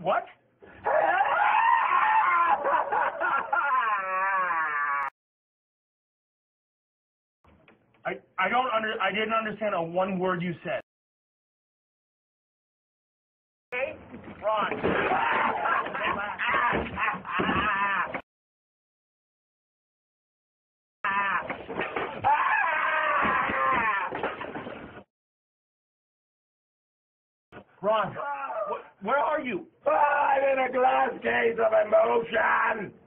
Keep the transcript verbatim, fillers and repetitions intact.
What? I I don't under I didn't understand a one word you said. Okay, Ron. Ron, wh where are you? I'm in a glass case of emotion!